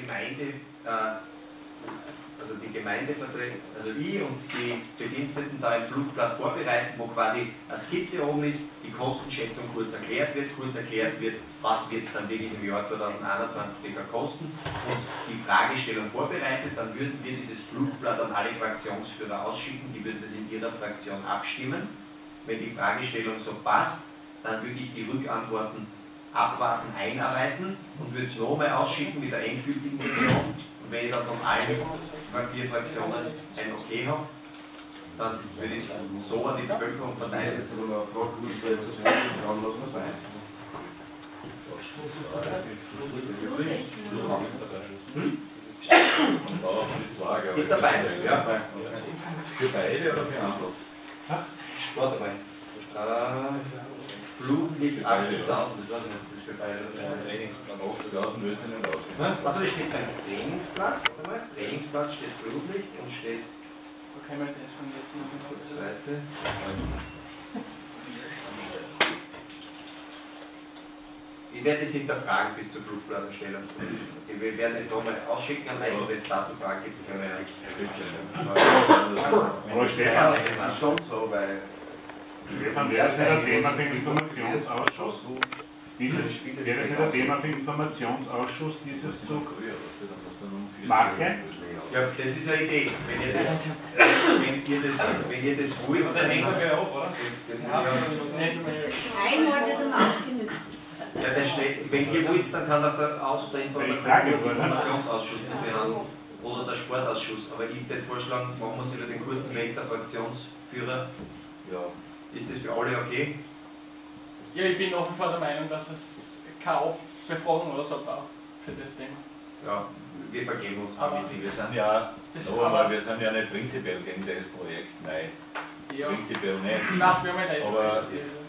Gemeinde, also die Gemeindevertreter, also ich und die Bediensteten da ein Flugblatt vorbereiten, wo quasi eine Skizze oben ist, die Kostenschätzung kurz erklärt wird, was wird es dann wirklich im Jahr 2021 circa kosten und die Fragestellung vorbereitet, dann würden wir dieses Flugblatt an alle Fraktionsführer ausschicken, die würden das in ihrer Fraktion abstimmen. Wenn die Fragestellung so passt, dann würde ich die Rückantworten abwarten, einarbeiten und würde es nochmal ausschicken mit der endgültigen Version. Und wenn ich dann von allen 4 Fraktionen ein Okay habe, dann würde ich es so an die Bevölkerung verteilen. Ist dabei? Ja. Für beide oder für Einzel? Warte mal. Flutlicht 80.000, das weiß ich nicht, das ist für beide. Trainingsplatz 80.000 wird sie nicht ausgehen. Also das steht beim Trainingsplatz, warte mal, Trainingsplatz steht Flutlicht und steht. Okay, mal das von jetzt noch eine Zweite. Ich werde das hinterfragen bis zur Flugblatterstellung. Wir werden es nochmal ausschicken an euch, wenn es dazu Fragen gibt. Aber Stefan, es ist schon so, weil Stefan, wäre das nicht ein Thema für den Informationsausschuss? Wäre das nicht ein Thema für den Informationsausschuss, dieses zu machen? Ja, das ist eine Idee. Wenn ihr das wollt, dann Einmal wird dann ausgenutzt. ja, das steht, wenn ihr wollt, dann kann auch der Informationsausschuss das behandeln oder der Sportausschuss. Aber ich würde vorschlagen, machen wir es über den kurzen Weg der Fraktionsführer. Ja. Ist das für alle okay? Ja, ich bin nach wie vor der Meinung, dass es keine Befragung oder so braucht für das Thema. Ja, wir vergeben uns Aber damit. Wir sind ja, Das wir sind ja nicht prinzipiell gegen das Projekt, nein. Ja, Prinzipiell nicht. ich weiß, wir haben ja Aber-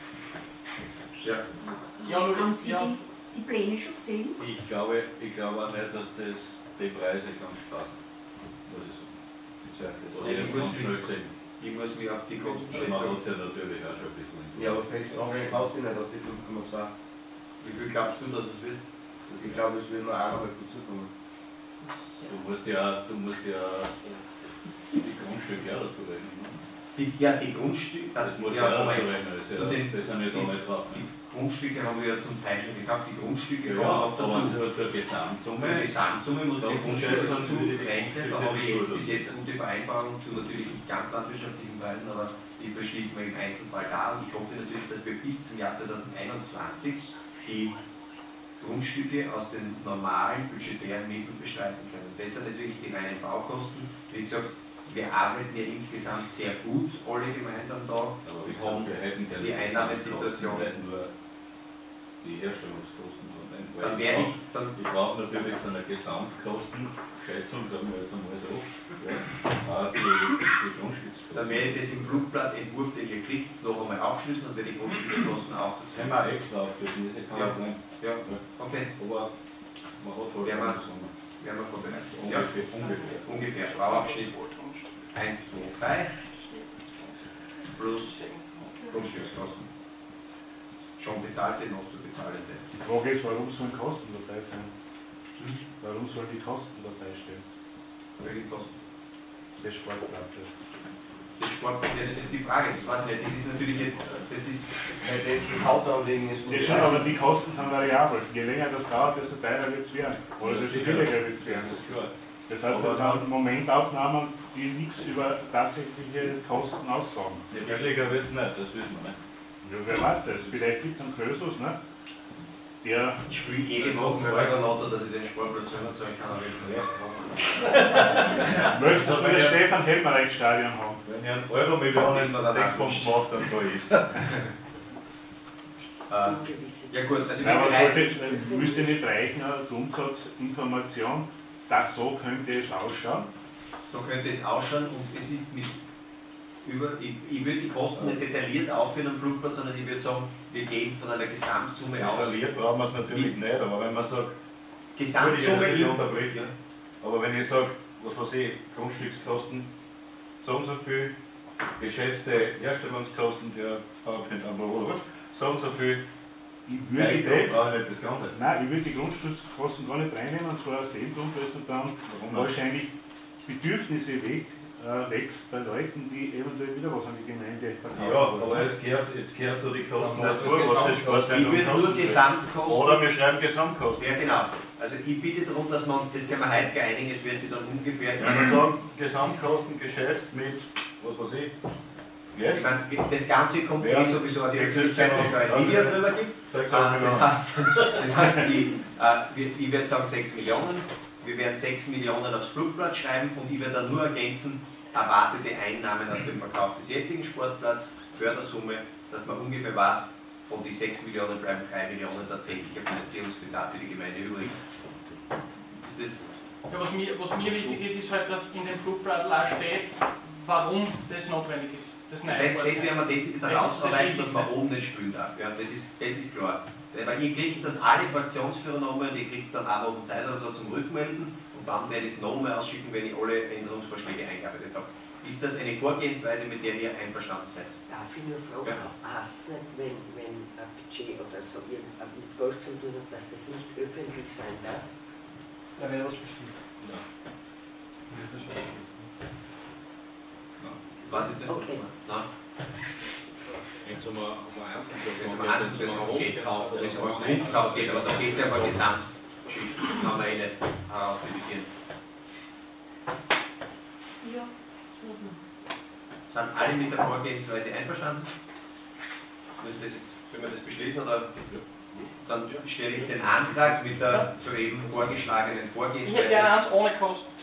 Ja. Ja, nur Haben Sie ja. die Pläne schon gesehen? Ich glaube auch nicht, dass die Preise ganz passen, muss ich sagen. Ich zweifle es. Also Ja, ich ich habe muss schnell gesehen. Ich muss mich auf die Man Kostenschätzung. hat ja natürlich auch schon ein bisschen. ja, aber festnageln kannst du nicht auf die 5,2. Wie viel glaubst du, dass es wird? Ich glaube, es will nur einmal dazukommen. Du musst ja die Grundstücke auch dazu rechnen. Ne? Die Grundstücke, Das muss ja, ja auch Moment. dazu rechnen. Das Zu den- sind ja da nicht drauf. Die Grundstücke haben wir ja zum Teil schon gekauft, die Grundstücke Ja, kommen auch aber dazu. der Gesamtsumme. Die Gesamtsumme muss die Grundstücke Dann dazu rechnen, da habe ich jetzt Schulden. bis jetzt eine gute Vereinbarung zu natürlich nicht ganz landwirtschaftlichen Preisen, aber die beschließen wir im Einzelfall da und ich hoffe natürlich, dass wir bis zum Jahr 2021 die Grundstücke aus den normalen budgetären Mitteln bestreiten können. Das sind jetzt wirklich die reinen Baukosten. Wie gesagt, wir arbeiten ja insgesamt sehr gut, alle gemeinsam da. Aber wie Wir haben gesagt, wir hätten gerne die Einnahmensituation. nur die Herstellungskosten von den Dann werde ich, dann Ich brauche natürlich so eine Gesamtkostenschätzung, sagen wir jetzt einmal so, ja, auch die Grundstückskosten. Dann werde ich das im Flugblattentwurf, den ihr kriegt, noch einmal aufschlüsseln und werde die Grundstückskosten auch dazu. Können wir auch extra aufschlüsseln, das ist ja Ja. kein Problem. Ja, okay, Aber man hat halt Werden wir- eine Summe. werden wir vorbereitet. Ja, Ungefähr. ungefähr. Bauabschnitt 1, 2, 3 plus Grundstückskosten. Schon bezahlte, noch zu bezahlende. Die Frage ist, warum sollen Kosten dabei sein? Warum sollen die Kosten dabei stehen? Welche Kosten? Des Sportplatzes. Das Sport, ja, das ist die Frage, das weiß ich nicht. Das ist natürlich jetzt, das ist, Weil das Hauptanliegen ist von Ja, schon, aber die Kosten sind variabel. Je länger das dauert, desto teurer wird es werden. Oder desto billiger wird es werden. Das ist klar. Das heißt, das sind Momentaufnahmen, die nichts über tatsächliche Kosten aussagen. Ja, billiger wird es nicht, das wissen wir nicht. Ja, wer weiß das? Vielleicht gibt es einen Krösus, ne? Der. ich spiele jede Woche mit Euro-Lotto, dass ich den Sportplatz selber zahlen kann, aber ich Möchtest du das Stefan Helmerich Stadion haben? Wenn ihr einen Euro-Millionen Textbomben macht, dann so ist. Ja gut, also Nein, aber wir müsste nicht reichen, eine Grundsatzinformation, so könnte es ausschauen. so könnte es ausschauen und es ist mit ich würde die Kosten nicht detailliert aufführen am Flugplatz, sondern ich würde sagen, wir gehen von einer Gesamtsumme aus. Detailliert brauchen wir es natürlich nicht, aber wenn man sagt, Gesamtsumme ich im, unterbrechen. ja, Aber wenn ich sage, was weiß ich, Grundstückskosten, so und so viel, geschätzte Herstellungskosten der Bauabschnitt so und so viel, Ich würde Nein, die, brauche ich nicht das Ganze. nein, ich würde die Grundstückskosten gar nicht reinnehmen, und zwar aus dem Grund, dass du dann wahrscheinlich Bedürfnisse wächst bei Leuten, die eventuell wieder was an die Gemeinde verkaufen Ja, wollen. aber jetzt gehört so die Kosten Ja, dazu, was das Ich Sportzentrum würde nur kostet. Gesamtkosten. Oder wir schreiben Gesamtkosten. Ja, genau. Also ich bitte darum, dass wir uns, das können wir heute gar einigen, es wird sich dann ungefähr. Wenn wir sagen, Gesamtkosten geschätzt mit, was weiß ich, Ich jetzt, meine, das Ganze kommt Ja. sowieso an die Ja, Öffentlichkeit, dass es da ein Video drüber gibt. 6 Das heißt ich werde sagen 6 Millionen. Wir werden 6 Millionen aufs Flugplatz schreiben und ich werde dann nur ergänzen, erwartete Einnahmen aus dem Verkauf des jetzigen Sportplatzes, Fördersumme, dass man ungefähr weiß, von die 6 Millionen bleiben 3 Millionen tatsächlicher Finanzierungsbedarf für die Gemeinde übrig. Ist Ja, was mir wichtig ist, ist halt, dass in dem Flugplan auch steht, warum das notwendig ist. Das das werden wir dezidiert Das ist das herausarbeiten, dass man Wichtigste. oben nicht spielen darf. Ja, das ist klar. Weil ihr kriegt das alle Fraktionsführer nochmal und ihr kriegt es dann auch noch Zeit oder so zum Rückmelden und dann werde ich es nochmal ausschicken, wenn ich alle Änderungsvorschläge eingearbeitet habe. Ist das eine Vorgehensweise, mit der ihr einverstanden seid? Darf ich nur fragen, Ja. passt nicht, wenn ein Budget oder so mit Gold zu tun hat, dass das nicht öffentlich sein darf? Da wäre was beschließt. Ja. Das ist schon beschließen. Wartet nicht. Okay. Nein. Wenn es um eine Einzelperson Wenn es um Einzelperson geht, Grundkauf oder das so. Grundkauf geht, aber da geht es ja um eine Gesamtgeschichte. Das kann man nicht herausdividieren. Ja, schon. Sind alle mit der Vorgehensweise einverstanden? Können wir das beschließen oder? Dann stelle ich den Antrag mit der soeben vorgeschlagenen Ich hätte Vorgehensweise. gerne eins ohne Kosten.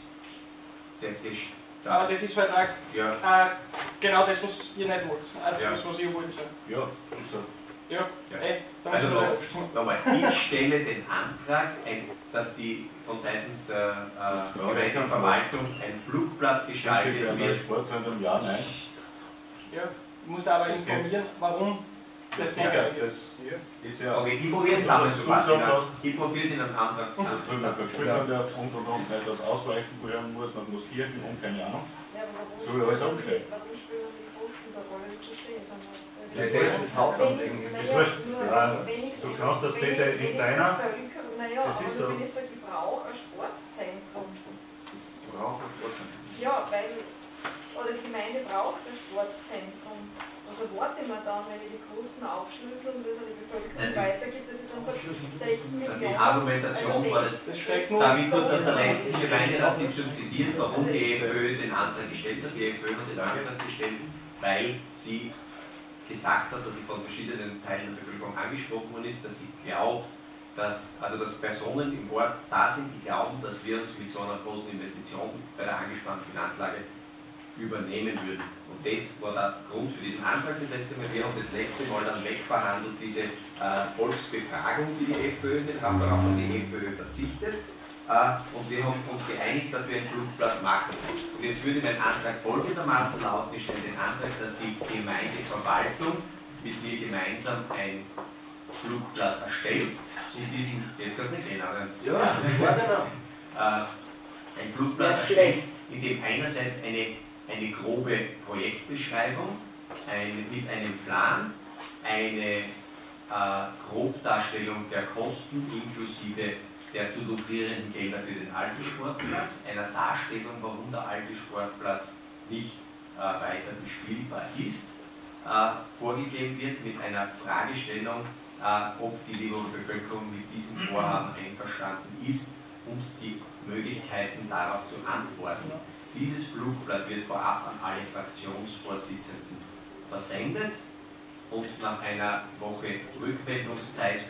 Der Tisch. Aber das ist halt auch Ja, genau das, was ihr nicht wollt. Also Ja. das, was ihr wollt. Ja, ist so. Ja, Ja. da Also müssen wir abstimmen. nochmal, ich stelle den Antrag, dass die von seitens der Gemeindeverwaltung ein Flugblatt gestaltet Für ein wird. Sportzentrum, ja, nein. Ja, ich muss aber informieren, warum Das das sicher, notwendig das ist. ist ja Okay, ich probiere es damals zu Du fassen. gesagt hast, Ich probiere es in einem Antrag das zusammen. tun wir gespielt haben, der und, weil das ausweichen werden muss nach Muskirchen und keine Ahnung. Ja, aber warum So wie alles spielen umgestellt. warum spielen die Kosten der Rolle zu stehen? Ja, das ist das Hauptanliegen. Wenn Das ich- ist wurscht. naja, Du kannst das bitte in deiner- Naja, Das aber ist nur so. wenn ich sage, ich brauche ein Sportzentrum. Sportzentrum. Ja, weil, oder die Gemeinde braucht ein Sportzentrum. Was erwarte ich mir dann, wenn ich die Kosten aufschlüssel und das an die Bevölkerung weitergibt, dass ich dann sage, 6 Millionen. Die Argumentation war das. Das schreckt nur. Darf ich kurz aus der letzten Gemeinderatssitzung zitieren, warum die FPÖ den Antrag gestellt hat? Die FPÖ hat den Antrag gestellt, weil sie gesagt hat, dass sie von verschiedenen Teilen der Bevölkerung angesprochen worden ist, dass sie glaubt, dass Personen im Ort da sind, die glauben, dass wir uns mit so einer großen Investition bei der angespannten Finanzlage übernehmen würden. Und das war der Grund für diesen Antrag das letzte Mal. Wir haben das letzte Mal dann wegverhandelt, diese Volksbefragung, die die FPÖ in den hat, darauf hat die FPÖ verzichtet. Und wir haben uns geeinigt, dass wir ein Flugblatt machen. Und jetzt würde mein Antrag folgendermaßen lauten: Ich stelle den Antrag, dass die Gemeindeverwaltung mit mir gemeinsam ein Flugblatt erstellt. In diesem, jetzt kann nicht gehen, aber Ja, genau. ein Flugblatt erstellt, in dem einerseits eine grobe Projektbeschreibung mit einem Plan, eine Grobdarstellung der Kosten inklusive der zu lukrierenden Gelder für den alten Sportplatz, einer Darstellung, warum der alte Sportplatz nicht weiter bespielbar ist, vorgegeben wird mit einer Fragestellung, ob die Levoner Bevölkerung mit diesem Vorhaben einverstanden ist und die Möglichkeiten darauf zu antworten. Dieses Flugblatt wird vorab an alle Fraktionsvorsitzenden versendet und nach einer Woche Rückmeldungszeit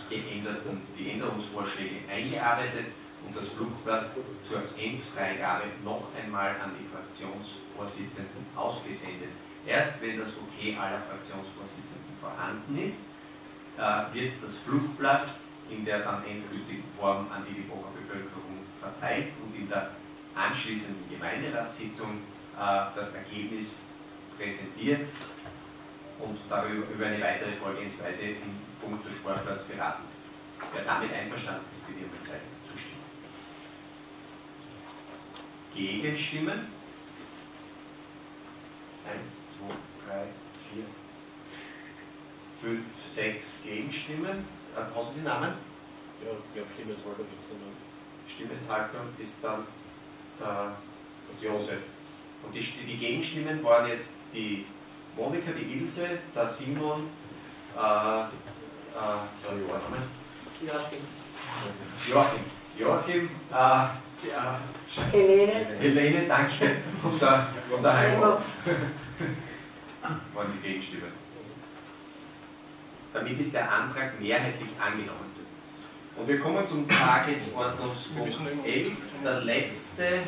die Änderungsvorschläge eingearbeitet und das Flugblatt zur Endfreigabe noch einmal an die Fraktionsvorsitzenden ausgesendet. Erst wenn das Okay aller Fraktionsvorsitzenden vorhanden ist, wird das Flugblatt in der dann endgültigen Form an die Limocher Bevölkerung verteilt und in der anschließenden Gemeinderatssitzung das Ergebnis präsentiert und darüber über eine weitere Vorgehensweise in puncto Sportplatz beraten. Wer damit einverstanden ist, bitte um die Zeichen zustimmen. Gegenstimmen? 1, 2, 3, 4, 5, 6 Gegenstimmen. Hast du die Namen? Ja, ich glaube, Stimmenthalter gibt es dann noch. Stimmenthalter ist dann der Josef. Und die Gegenstimmen waren jetzt die Monika, die Ilse, der Simon, Joachim, Helene, danke, und der Heinz waren die Gegenstimmen. Damit ist der Antrag mehrheitlich angenommen. Und wir kommen zum Tagesordnungspunkt 11, der letzte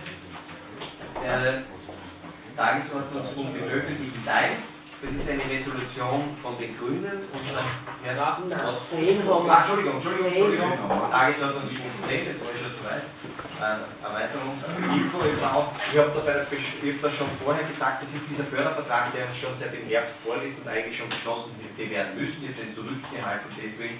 Tagesordnungspunkt im öffentlichen Teil. Das ist eine Resolution von den Grünen und Entschuldigung. Tagesordnungspunkt 10, jetzt war ich schon zu weit. Erweiterung. Info e.V. Ich habe das schon vorher gesagt, das ist dieser Fördervertrag, der uns schon seit dem Herbst vorliegt und eigentlich schon beschlossen werden müssen. Ich habe den zurückgehalten, deswegen,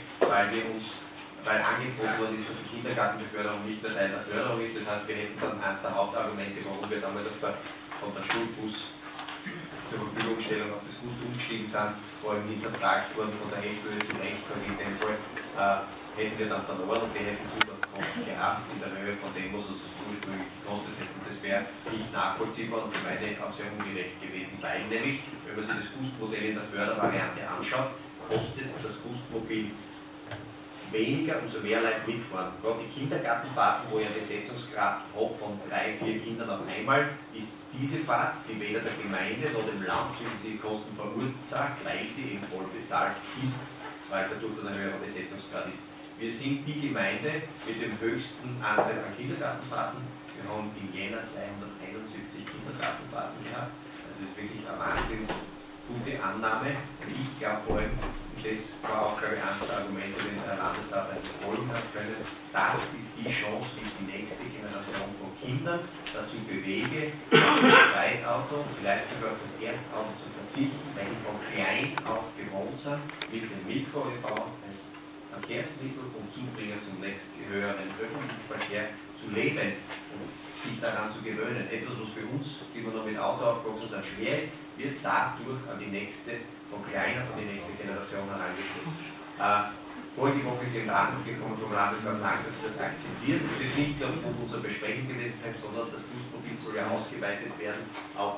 weil angeboten worden ist, dass die Kindergartenbeförderung nicht mehr Teil der Förderung ist. Das heißt, wir hätten dann eines der Hauptargumente, warum wir damals von der Schulbus zur Verfügungstellung auf das Bus umgestiegen sind, vor allem hinterfragt worden von der Hälfte zum Rechts, und in dem Fall hätten wir dann verloren und wir hätten Zusatzkosten gehabt in der Höhe von dem, was es ursprünglich gekostet hätte. Und das wäre nicht nachvollziehbar und für meine auch sehr ungerecht gewesen, weil nämlich, wenn man sich das Gustmodell in der Fördervariante anschaut, kostet das Gustmobil weniger, umso mehr Leute mitfahren. Gerade die Kindergartenfahrten, wo ich einen Besetzungsgrad habe von 3, 4 Kindern auf einmal, ist diese Fahrt, die weder der Gemeinde noch dem Land zusätzliche Kosten verursacht, weil sie eben voll bezahlt ist, weil dadurch, dass ein höherer Besetzungsgrad ist. Wir sind die Gemeinde mit dem höchsten Anteil an Kindergartenfahrten. Wir haben im Jänner 271 Kindergartenfahrten gehabt. Also das ist wirklich eine wahnsinns gute Annahme. Und ich glaube vor allem, das war auch, glaube ich, eines der Argumente, wenn der Landesrat folgen hat können, das ist die Chance, die ich die nächste Generation von Kindern dazu bewege, auf das Zweitauto, vielleicht sogar auf das Erstauto zu verzichten, weil die von klein auf gewohnt sind, mit dem Mikro-ÖV als Verkehrsmittel und Zubringer zum nächsten höheren öffentlichen Verkehr zu leben und sich daran zu gewöhnen. Etwas, was für uns, die wir noch mit Auto aufgewachsen sind, schwer ist, wird dadurch an die nächste, von kleiner, von die nächste Generation herangeführt. Vorige Woche ist ein Anruf gekommen vom Landesrat Lang, dass sie das akzeptieren. Das wird nicht nur aufgrund unserer Besprechung gewesen sein, sondern das Busmobil soll ja ausgeweitet werden auf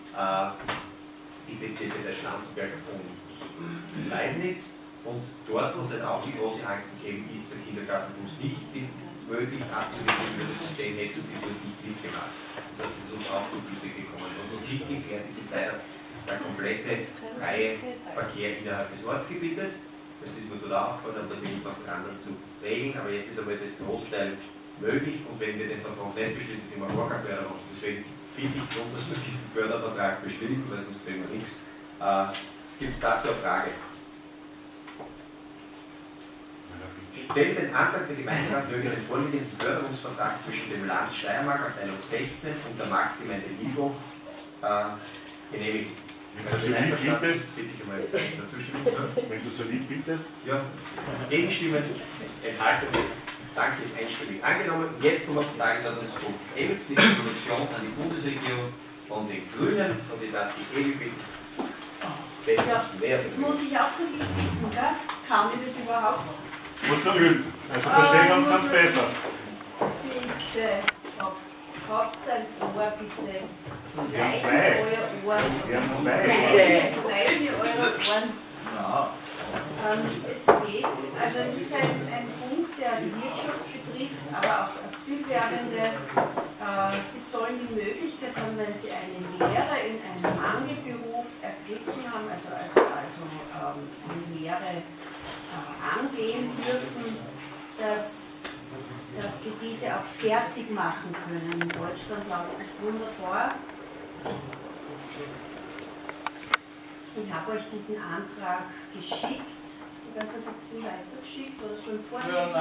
die Bezirke der Schlanzenberg und Leibniz. Und dort, wo es halt auch die große Angst gegeben ist, der Kindergartenbus nicht möglich abzuwickeln, über das System hätte sie dort nicht mitgemacht. Das heißt, es ist uns auch zu Gute gekommen. Was noch nicht geklärt ist, ist leider der komplette freie Verkehr innerhalb des Ortsgebietes. Das ist mir dort aufgefallen, und da bin ich noch dran, das zu regeln, aber jetzt ist aber das Großteil möglich, und wenn wir den Vertrag nicht beschließen, kriegen wir gar keine Förderung. Deswegen finde ich darum, dass wir diesen Fördervertrag beschließen, weil sonst kriegen wir nichts. Gibt es dazu eine Frage? Stelle den Antrag, der Gemeinderat möge den vorliegenden Förderungsvertrag zwischen dem Land Steiermark, Abteilung 16 und der Marktgemeinde Ligo genehmigen. Wenn du so lieb bittest, bitte ich einmal jetzt dazu stimmen. wenn du so lieb bittest. Ja, Gegenstimmen, Enthaltungen, danke, ist einstimmig angenommen. Jetzt kommen wir zum Tagesordnungspunkt 11, die Resolution an die Bundesregierung von den Grünen, und ich darf die Ewi bitten. Ja, jetzt muss ich auch so lieb bitten, gell? Kann ich das überhaupt? Musst du üben. Also verstehen wir uns ganz besser. Bitte, habt ein Ohr, bitte. Wir haben zwei. Euer Ohr. Wir haben zwei. Reine eure Ohren. Es geht, also es ist ein Punkt, der die Wirtschaft betrifft, aber auch Asylwerdende. Sie sollen die Möglichkeit haben, wenn sie eine Lehre in einem Angelberuf ergriffen haben, also eine Lehre angehen dürfen, dass sie diese auch fertig machen können. In Deutschland läuft das wunderbar. Ich habe euch diesen Antrag geschickt. Ich weiß nicht, habt ihr ihn weitergeschickt oder schon vorlesen?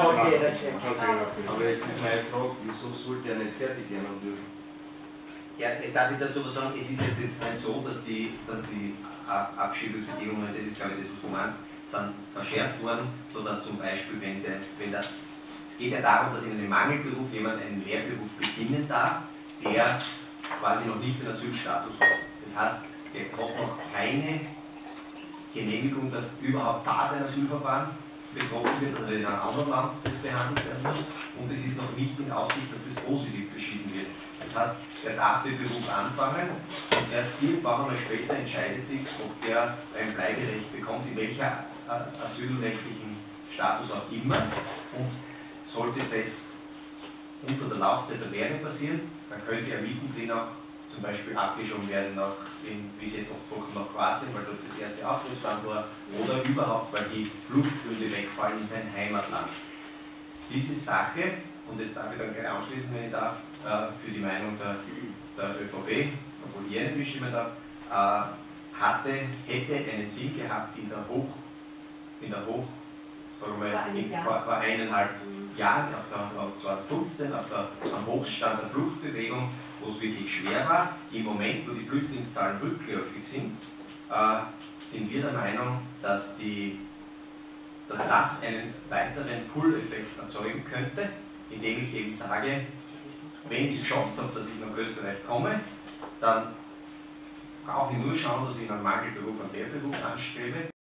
Aber jetzt ist meine Frage, wieso sollte er nicht fertig werden dürfen? Ja, darf ich dazu was sagen? Es ist jetzt nicht so, dass die Abschiebebedingungen, das ist glaube ich das, was du meinst, sind verschärft worden, sodass zum Beispiel, es geht ja darum, dass in einem Mangelberuf jemand einen Lehrberuf beginnen darf, der quasi noch nicht den Asylstatus hat. Das heißt, er hat noch keine Genehmigung, dass überhaupt da sein Asylverfahren betroffen wird, also in einem anderen Land das behandelt werden muss, und es ist noch nicht in Aussicht, dass das positiv beschieden wird. Das heißt, er darf den Beruf anfangen und erst irgendwann einmal später entscheidet sich, ob der ein Bleiberecht bekommt, in welcher asylrechtlichen Status auch immer, und sollte das unter der Laufzeit der Lehre passieren, dann könnte er mittendrin auch zum Beispiel abgeschoben werden nach, wie es jetzt oft vorkommt, nach Kroatien, weil dort das erste Auftrittsland war, oder überhaupt, weil die Fluchtgründe wegfallen in sein Heimatland. Diese Sache, und jetzt darf ich dann gleich anschließen, wenn ich darf, für die Meinung der ÖVP, obwohl ich nicht bestimmen darf, hätte einen Sinn gehabt in der Hoch, sagen wir, vor 1,5 Jahren, auf 2015, am Hochstand der Fluchtbewegung, wo es wirklich schwer war. Im Moment, wo die Flüchtlingszahlen rückläufig sind, sind wir der Meinung, dass das einen weiteren Pull-Effekt erzeugen könnte, indem ich eben sage, wenn ich es geschafft habe, dass ich nach Österreich komme, dann brauche ich nur schauen, dass ich einen Mangelberuf, einen Lehrberuf anstrebe.